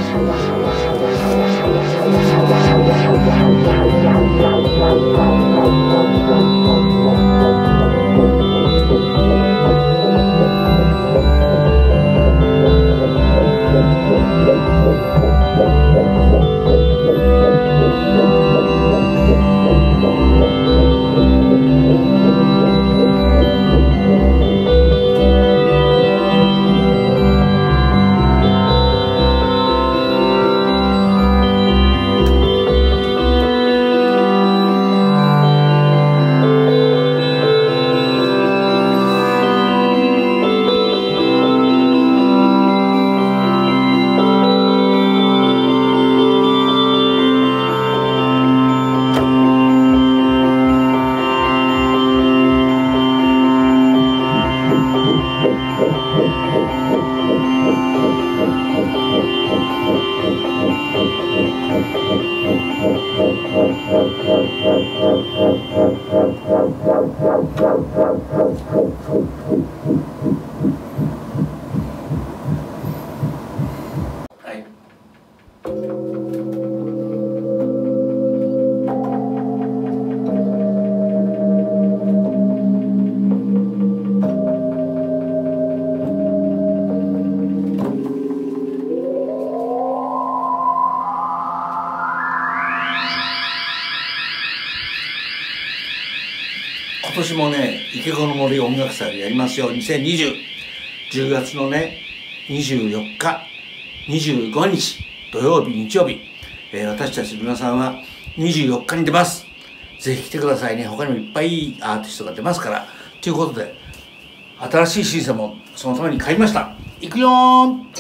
今年もね、池子の森音楽祭をやりますよ。2020、10月のね、24日、25日、土曜日、日曜日、私たちルナさんは24日に出ます。ぜひ来てくださいね。他にもいっぱいいいアーティストが出ますから。ということで、新しいシンセもそのために買いました。いくよーん。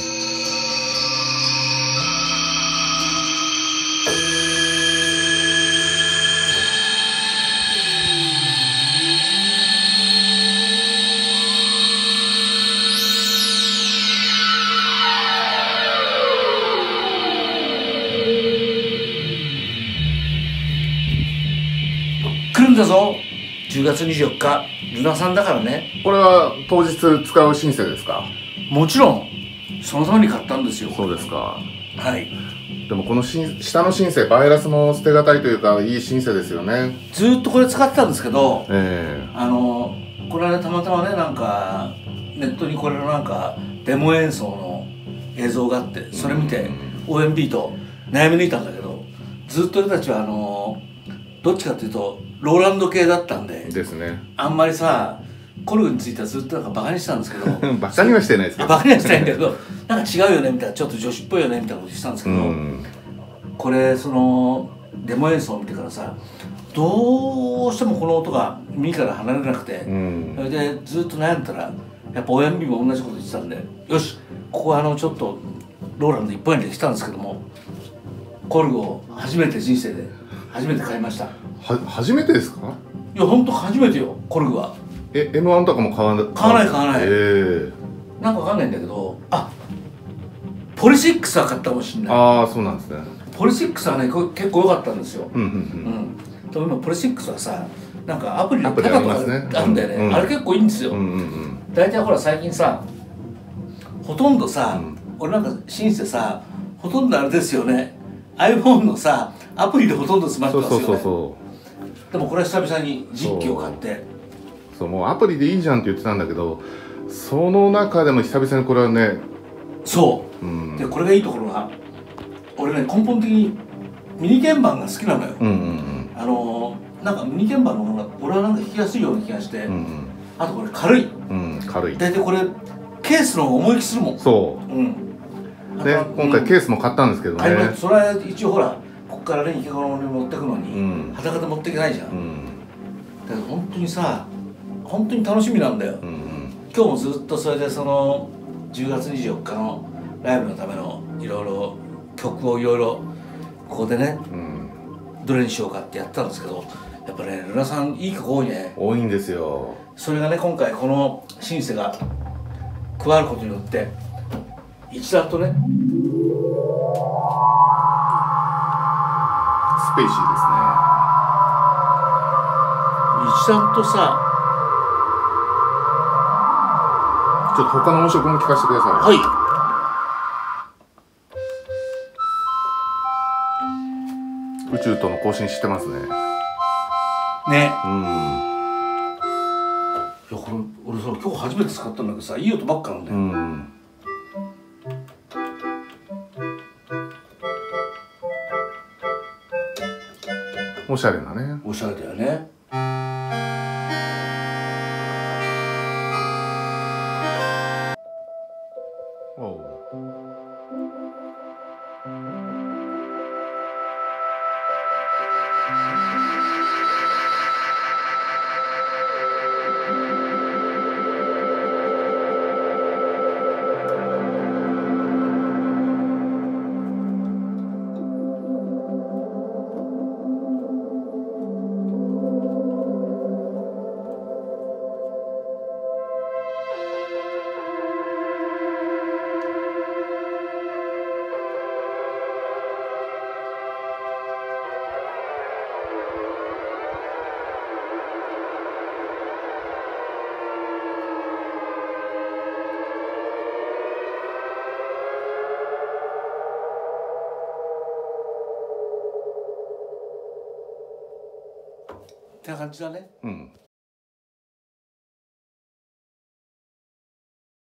来るんだぞ、10月24日、ルナさんだからね。 これは当日使うシンセですか？ もちろん、そのために買ったんですよ。 そうですか。 はい。 でもこの下のシンセ、バイアスも捨てがたいというか、いいシンセですよね。 ずーっとこれ使ってたんですけど、これはね、たまたまね、なんか、ネットにこれのなんか、デモ演奏の映像があって、それ見て、OMB と悩み抜いたんだけど、ずっと俺たちはどっちかっていうと、ローランド系だったんで、 ですね。 あんまりさ、コルグについてはずっとなんかバカにしてたんですけどバカにはしてないですけど、 バカにはしてないんだけど、なんか違うよねみたいな、ちょっと女子っぽいよねみたいなことしたんですけど、これそのデモ演奏を見てからさ、どうしてもこの音が耳から離れなくて、それでずっと悩んだら、やっぱ親指も同じこと言ってたんで、よし、ここはちょっとローランド一本円で来たんですけども、コルグを初めて人生で初めて買いました。 初めてですか？ いや、ほんと初めてよ、コルグは。 M1 とかも買わない？ 買わない。なんかわかんないんだけど、ポリシックスは買ったかもしれない。 ああ、そうなんですね。 ポリシックスはね、結構良かったんですよ。でも今ポリシックスはさ、なんかアプリでタカとかあるんだよね。あれ結構いいんですよ。大体ほら最近さ、ほとんどさ、俺なんかシンセさ、ほとんどあれですよね。iPhone のさ、アプリでほとんど済まってますよね。でもこれ久々に実機を買って。 そう、もうアプリでいいじゃんって言ってたんだけど、その中でも久々にこれはね。 そう。で、これがいいところが、俺ね、根本的にミニ鍵盤が好きなのよ。なんかミニ鍵盤のものが俺はなんか弾きやすいような気がして、あとこれ軽い。 軽い。 大体これケースの方が重い気するもん。 そう。で、今回ケースも買ったんですけどね。 それは一応ほら、ここからね、池子の森に持ってくのに裸で持っていけないじゃん。だから本当にさ、本当に楽しみなんだよ。今日もずっとそれでその10月24日のライブのためのいろいろ曲をいろいろここでね、どれにしようかってやったんですけど、やっぱね、ルナさんいい曲多いね。 多いんですよ。 それがね、今回このシンセが加わることによって一段とね、 スペイシーですね。 一段とさ、 ちょっと他の音色も聞かせてください。 はい。 宇宙との交信してますね。 ね。 うん。 いやこれ俺今日初めて使ったんだけどさ、いい音ばっかなんだよ。 うん。おしゃれなね。 おしゃれだよね。 おう。 ってな感じだね。 うん。